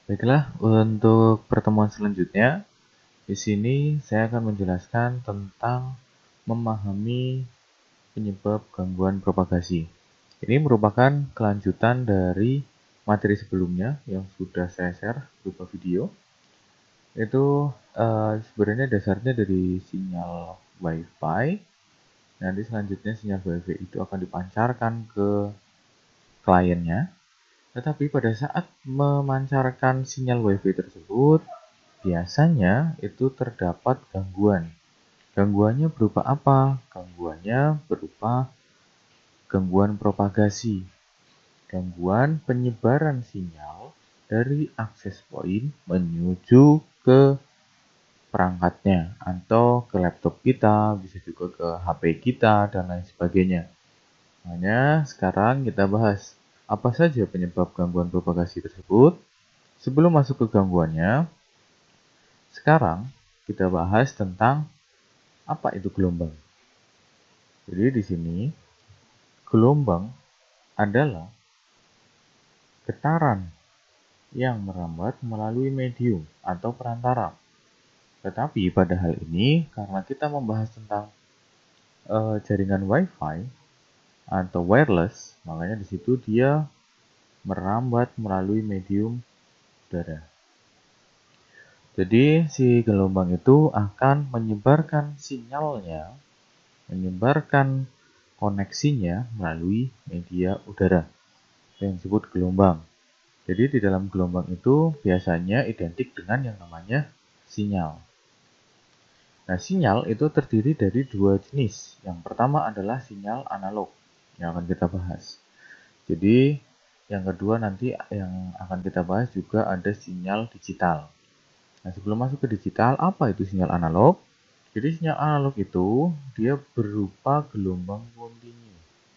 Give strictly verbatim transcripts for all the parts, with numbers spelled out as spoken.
Baiklah, untuk pertemuan selanjutnya, di sini saya akan menjelaskan tentang memahami penyebab gangguan propagasi. Ini merupakan kelanjutan dari materi sebelumnya yang sudah saya share berupa video. Itu uh, sebenarnya dasarnya dari sinyal WiFi. Nanti selanjutnya sinyal WiFi itu akan dipancarkan ke kliennya. Tetapi pada saat memancarkan sinyal WiFi tersebut, biasanya itu terdapat gangguan. Gangguannya berupa apa? Gangguannya berupa gangguan propagasi, gangguan penyebaran sinyal dari akses point menuju ke perangkatnya atau ke laptop kita, bisa juga ke H P kita, dan lain sebagainya. Makanya sekarang kita bahas apa saja penyebab gangguan propagasi tersebut. Sebelum masuk ke gangguannya, sekarang kita bahas tentang apa itu gelombang. Jadi di sini gelombang adalah getaran yang merambat melalui medium atau perantara. Tetapi pada hal ini karena kita membahas tentang uh, jaringan WiFi atau wireless, makanya di situ dia merambat melalui medium udara. Jadi si gelombang itu akan menyebarkan sinyalnya, menyebarkan koneksinya melalui media udara yang disebut gelombang. Jadi di dalam gelombang itu biasanya identik dengan yang namanya sinyal. Nah, sinyal itu terdiri dari dua jenis. Yang pertama adalah sinyal analog yang akan kita bahas. Jadi yang kedua nanti yang akan kita bahas juga ada sinyal digital. Nah, sebelum masuk ke digital, apa itu sinyal analog? Jadi sinyal analog itu dia berupa gelombang kontinu.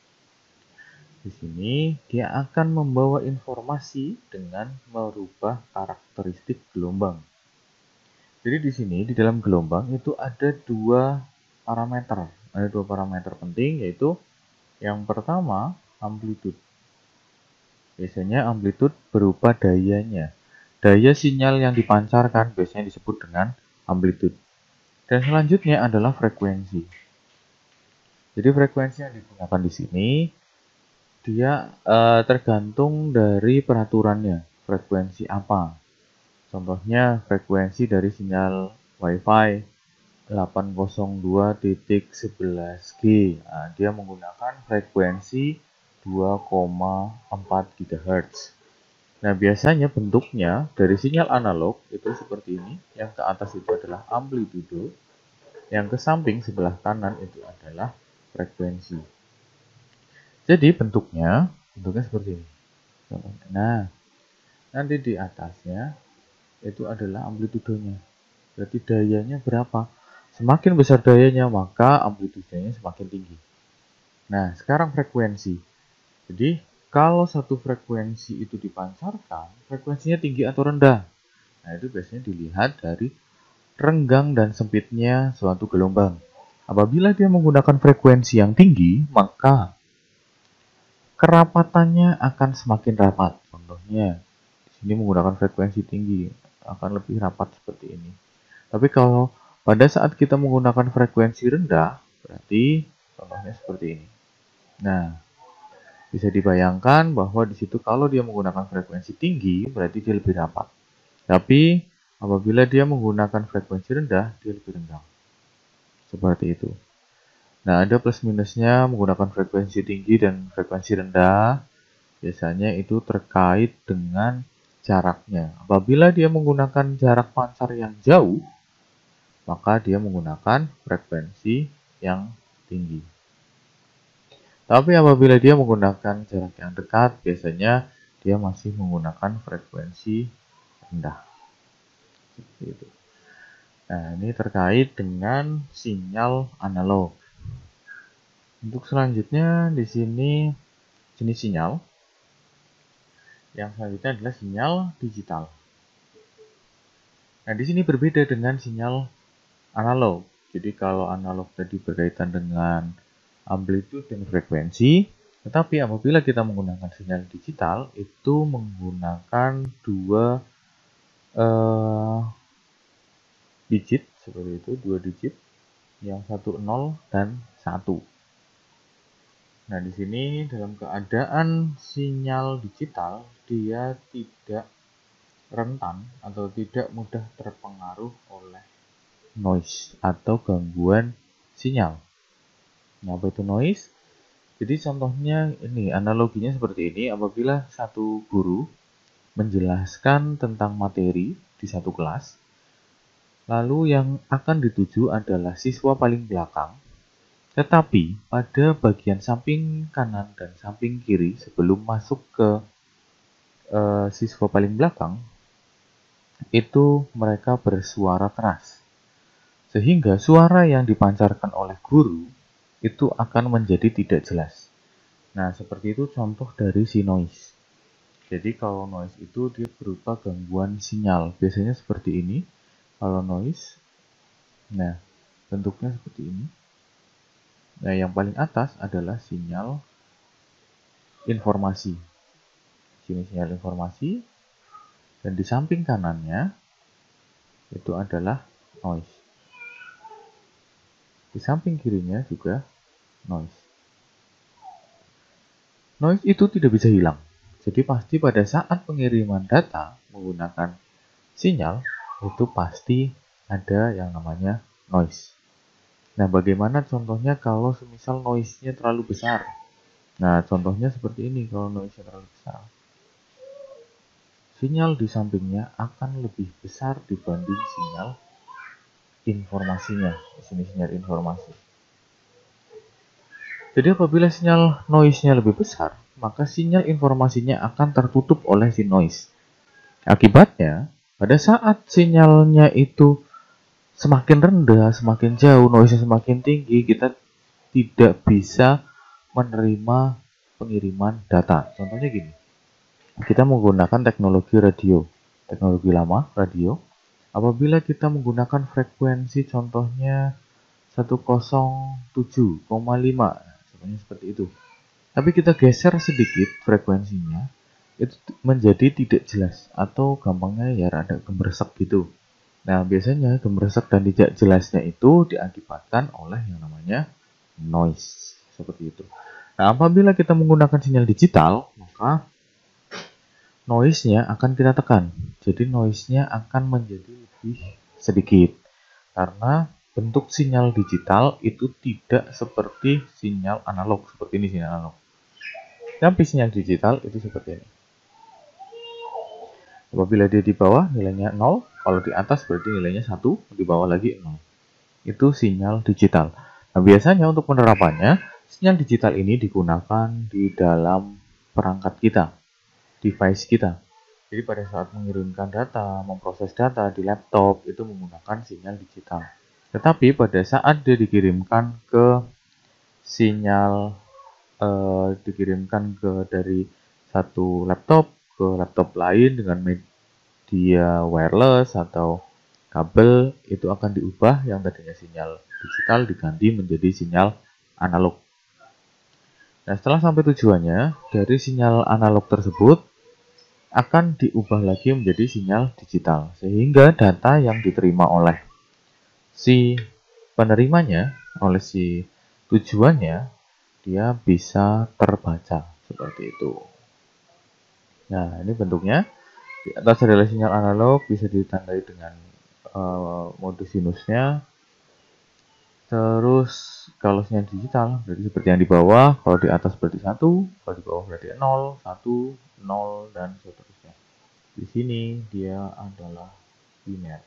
Di sini dia akan membawa informasi dengan merubah karakteristik gelombang. Jadi di sini di dalam gelombang itu ada dua parameter. Ada dua parameter penting, yaitu yang pertama amplitude. Biasanya amplitude berupa dayanya. Daya sinyal yang dipancarkan biasanya disebut dengan amplitude. Dan selanjutnya adalah frekuensi. Jadi frekuensi yang digunakan di sini dia uh, tergantung dari peraturannya. Frekuensi apa? Contohnya frekuensi dari sinyal WiFi delapan nol dua titik sebelas G. Nah, dia menggunakan frekuensi dua koma empat gigahertz. Nah, biasanya bentuknya dari sinyal analog itu seperti ini. Yang ke atas itu adalah amplitude, yang ke samping sebelah kanan itu adalah frekuensi. Jadi bentuknya, bentuknya seperti ini. Nah, nanti di atasnya itu adalah amplitudenya. Berarti dayanya berapa? Semakin besar dayanya, maka amplitudenya semakin tinggi. Nah, sekarang frekuensi. Jadi, kalau satu frekuensi itu dipancarkan, frekuensinya tinggi atau rendah. Nah, itu biasanya dilihat dari renggang dan sempitnya suatu gelombang. Apabila dia menggunakan frekuensi yang tinggi, maka kerapatannya akan semakin rapat. Contohnya, di sini menggunakan frekuensi tinggi, akan lebih rapat seperti ini. Tapi kalau pada saat kita menggunakan frekuensi rendah, berarti contohnya seperti ini. Nah, bisa dibayangkan bahwa di situ kalau dia menggunakan frekuensi tinggi, berarti dia lebih rapat. Tapi apabila dia menggunakan frekuensi rendah, dia lebih renggang. Seperti itu. Nah, ada plus minusnya menggunakan frekuensi tinggi dan frekuensi rendah. Biasanya itu terkait dengan jaraknya. Apabila dia menggunakan jarak pancar yang jauh, maka dia menggunakan frekuensi yang tinggi. Tapi apabila dia menggunakan jarak yang dekat, biasanya dia masih menggunakan frekuensi rendah. Gitu. Nah, ini terkait dengan sinyal analog. Untuk selanjutnya di sini jenis sinyal. Yang selanjutnya adalah sinyal digital. Nah, di sini berbeda dengan sinyal analog. Jadi kalau analog tadi berkaitan dengan amplitude dan frekuensi, tetapi apabila kita menggunakan sinyal digital itu menggunakan dua uh, digit seperti itu, dua digit, yang satu nol dan satu. Nah, di sini dalam keadaan sinyal digital, dia tidak rentan atau tidak mudah terpengaruh oleh noise atau gangguan sinyal. Nah, apa itu noise? Jadi contohnya ini, analoginya seperti ini, apabila satu guru menjelaskan tentang materi di satu kelas, lalu yang akan dituju adalah siswa paling belakang, tetapi pada bagian samping kanan dan samping kiri sebelum masuk ke uh, siswa paling belakang, itu mereka bersuara keras. Sehingga suara yang dipancarkan oleh guru itu akan menjadi tidak jelas. Nah, seperti itu contoh dari si noise. Jadi kalau noise itu dia berupa gangguan sinyal. Biasanya seperti ini. Kalau noise, nah bentuknya seperti ini. Nah, yang paling atas adalah sinyal informasi. Sini sinyal informasi. Dan di samping kanannya itu adalah noise. Di samping kirinya juga noise. Noise itu tidak bisa hilang. Jadi pasti pada saat pengiriman data menggunakan sinyal, itu pasti ada yang namanya noise. Nah, bagaimana contohnya kalau semisal noise-nya terlalu besar? Nah, contohnya seperti ini kalau noise-nya terlalu besar. Sinyal di sampingnya akan lebih besar dibanding sinyal informasinya. Di sini sinyal informasi. Jadi apabila sinyal noise-nya lebih besar, maka sinyal informasinya akan tertutup oleh si noise. Akibatnya, pada saat sinyalnya itu semakin rendah, semakin jauh, noise-nya semakin tinggi, kita tidak bisa menerima pengiriman data. Contohnya gini, kita menggunakan teknologi radio, teknologi lama, radio. Apabila kita menggunakan frekuensi contohnya seratus tujuh koma lima, contohnya seperti itu. Tapi kita geser sedikit frekuensinya, itu menjadi tidak jelas atau gampangnya ya rada gemeresek gitu. Nah, biasanya gemeresek dan tidak jelasnya itu diakibatkan oleh yang namanya noise, seperti itu. Nah, apabila kita menggunakan sinyal digital, maka noise-nya akan kita tekan. Jadi noise-nya akan menjadi lebih sedikit. Karena bentuk sinyal digital itu tidak seperti sinyal analog, seperti ini sinyal analog. Tapi sinyal digital itu seperti ini. Apabila dia di bawah nilainya nol, kalau di atas berarti nilainya satu, di bawah lagi nol. Itu sinyal digital. Nah, biasanya untuk penerapannya, sinyal digital ini digunakan di dalam perangkat kita, device kita. Jadi pada saat mengirimkan data, memproses data di laptop, itu menggunakan sinyal digital. Tetapi pada saat dia dikirimkan ke sinyal eh, dikirimkan ke dari satu laptop ke laptop lain dengan media wireless atau kabel, itu akan diubah yang tadinya sinyal digital diganti menjadi sinyal analog. Nah, setelah sampai tujuannya, dari sinyal analog tersebut akan diubah lagi menjadi sinyal digital, sehingga data yang diterima oleh si penerimanya, oleh si tujuannya, dia bisa terbaca seperti itu. Nah, ini bentuknya. Di atas adalah sinyal analog, bisa ditandai dengan uh, mode sinusnya. Terus kalau sinyal digital berarti seperti yang di bawah, kalau di atas berarti satu, kalau di bawah berarti nol, satu, nol, dan seterusnya. Di sini dia adalah biner.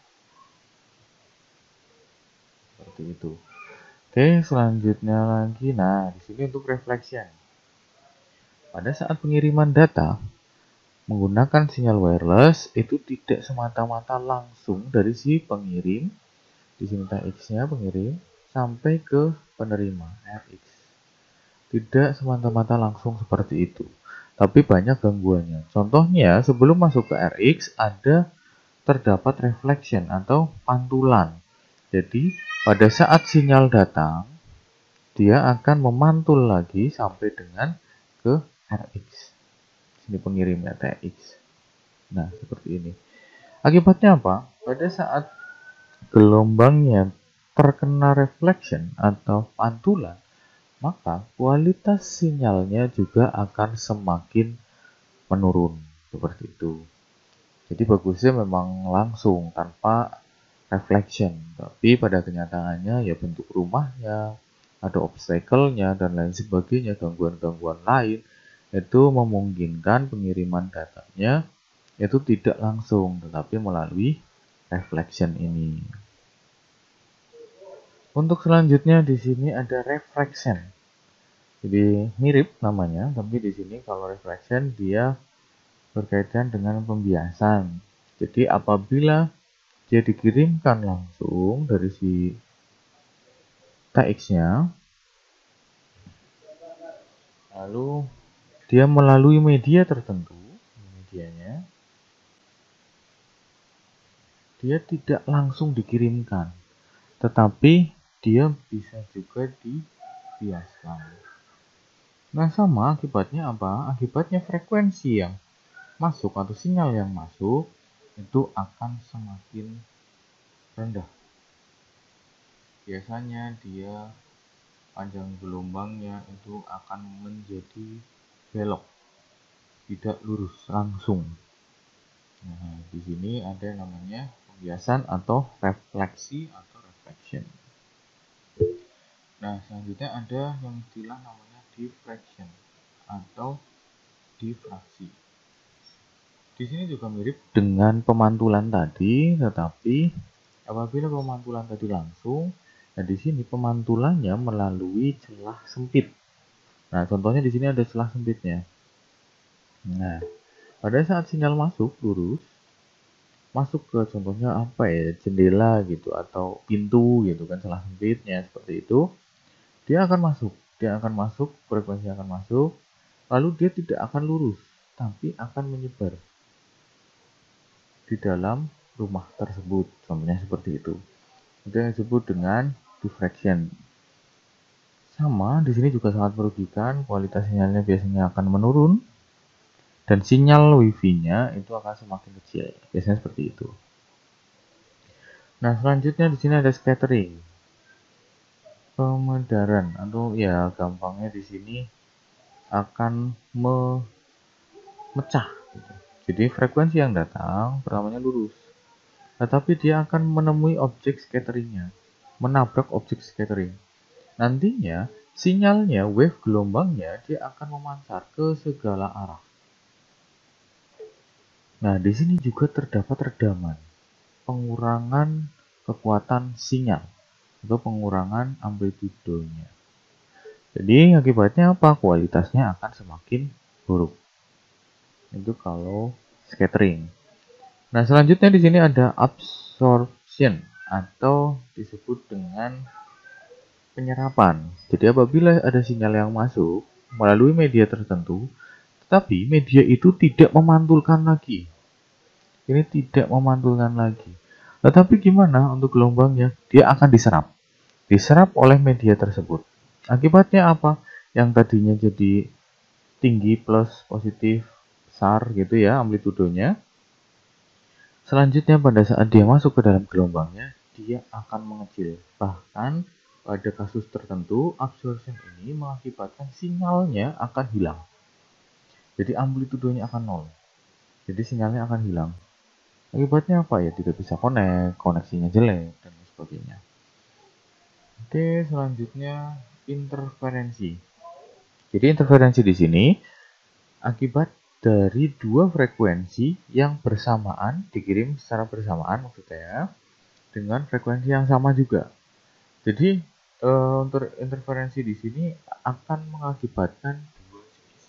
Seperti itu. Oke, selanjutnya lagi. Nah, di sini untuk reflection. Pada saat pengiriman data menggunakan sinyal wireless itu tidak semata-mata langsung dari si pengirim, di sini T X-nya pengirim, sampai ke penerima R X. Tidak semata-mata langsung seperti itu, tapi banyak gangguannya. Contohnya, sebelum masuk ke R X ada terdapat reflection atau pantulan. Jadi, pada saat sinyal datang, dia akan memantul lagi sampai dengan ke R X. Sini pengirimnya T X. Nah, seperti ini. Akibatnya apa? Pada saat gelombangnya terkena reflection atau pantulan, maka kualitas sinyalnya juga akan semakin menurun seperti itu. Jadi bagusnya memang langsung tanpa reflection, tapi pada kenyataannya ya bentuk rumahnya, ada obstacle-nya dan lain sebagainya, gangguan-gangguan lain itu memungkinkan pengiriman datanya itu tidak langsung tetapi melalui reflection ini. Untuk selanjutnya di sini ada refraction. Jadi mirip namanya, tapi di sini kalau refraction dia berkaitan dengan pembiasan. Jadi apabila dia dikirimkan langsung dari si T X-nya, lalu dia melalui media tertentu, medianya, dia tidak langsung dikirimkan, tetapi dia bisa juga dibiaskan. Nah, sama akibatnya apa? Akibatnya frekuensi yang masuk atau sinyal yang masuk itu akan semakin rendah. Biasanya dia panjang gelombangnya itu akan menjadi belok, tidak lurus langsung. Nah, di sini ada namanya pembiasan atau refleksi atau reflection. Nah, selanjutnya ada yang istilah namanya diffraction atau difraksi. Di sini juga mirip dengan pemantulan tadi, tetapi apabila pemantulan tadi langsung, nah di sini pemantulannya melalui celah sempit. Nah, contohnya di sini ada celah sempitnya. Nah, pada saat sinyal masuk lurus, masuk ke contohnya apa ya, jendela gitu atau pintu gitu kan, celah sempitnya seperti itu, dia akan masuk, dia akan masuk, frekuensi akan masuk, lalu dia tidak akan lurus, tapi akan menyebar di dalam rumah tersebut, contohnya seperti itu. Itu yang disebut dengan diffraction. Sama, di sini juga sangat merugikan, kualitas sinyalnya biasanya akan menurun, dan sinyal wifi-nya itu akan semakin kecil, biasanya seperti itu. Nah, selanjutnya di sini ada scattering, pemedaran, atau ya gampangnya di sini akan memecah. Gitu. Jadi frekuensi yang datang pertamanya lurus, tetapi dia akan menemui objek scatteringnya, menabrak objek scattering. Nantinya sinyalnya, wave gelombangnya dia akan memancar ke segala arah. Nah, di sini juga terdapat redaman, pengurangan kekuatan sinyal atau pengurangan amplitudenya. Jadi akibatnya apa? Kualitasnya akan semakin buruk. Itu kalau scattering. Nah, selanjutnya di sini ada absorption atau disebut dengan penyerapan. Jadi apabila ada sinyal yang masuk melalui media tertentu, tetapi media itu tidak memantulkan lagi. Ini tidak memantulkan lagi. Tetapi gimana untuk gelombangnya? Dia akan diserap. Diserap oleh media tersebut. Akibatnya apa? Yang tadinya jadi tinggi plus positif besar gitu ya amplitudenya. Selanjutnya pada saat dia masuk ke dalam gelombangnya, dia akan mengecil. Bahkan pada kasus tertentu, absorption ini mengakibatkan sinyalnya akan hilang. Jadi amplitudenya akan nol. Jadi sinyalnya akan hilang. Akibatnya apa ya? Tidak bisa connect, koneksinya jelek, dan sebagainya. Oke, selanjutnya interferensi. Jadi interferensi di sini akibat dari dua frekuensi yang bersamaan, dikirim secara bersamaan maksudnya, dengan frekuensi yang sama juga. Jadi uh, untuk interferensi di sini akan mengakibatkan dua jenis.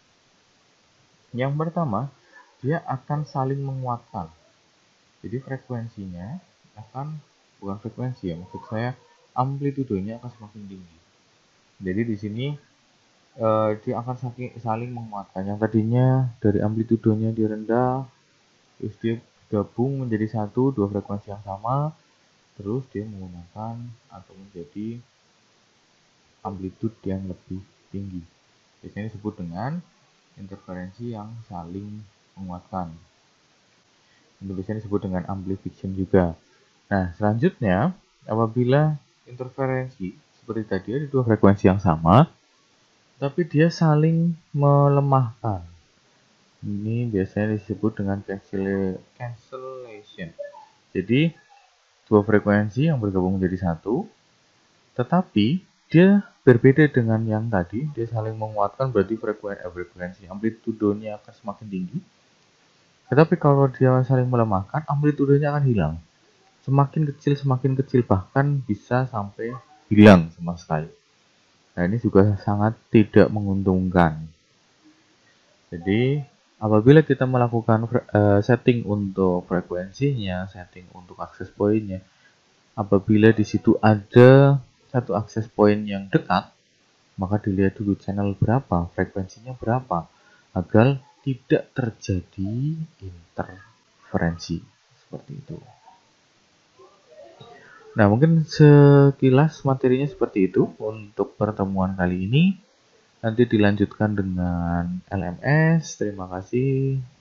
Yang pertama, dia akan saling menguatkan. Jadi frekuensinya akan, bukan frekuensi ya, maksud saya amplitudenya akan semakin tinggi. Jadi di sini uh, dia akan saling menguatkan. Yang tadinya dari amplitudenya dia rendah, terus dia gabung menjadi satu, dua frekuensi yang sama, terus dia menggunakan atau menjadi amplitude yang lebih tinggi. Biasanya disebut dengan interferensi yang saling menguatkan. Tulisannya disebut dengan amplification juga. Nah, selanjutnya apabila interferensi seperti tadi ada dua frekuensi yang sama, tapi dia saling melemahkan. Ini biasanya disebut dengan cancellation. Jadi, dua frekuensi yang bergabung menjadi satu, tetapi dia berbeda dengan yang tadi, dia saling menguatkan, berarti frekuensi, frekuensi amplitudenya akan semakin tinggi. Tetapi kalau dia saling melemahkan, amplitudenya akan hilang. Semakin kecil, semakin kecil, bahkan bisa sampai hilang sama sekali. Nah, ini juga sangat tidak menguntungkan. Jadi, apabila kita melakukan uh, setting untuk frekuensinya, setting untuk access point-nya, apabila di situ ada satu access point yang dekat, maka dilihat dulu channel berapa, frekuensinya berapa, agar tidak terjadi interferensi seperti itu. Nah, mungkin sekilas materinya seperti itu untuk pertemuan kali ini. Nanti dilanjutkan dengan L M S. Terima kasih.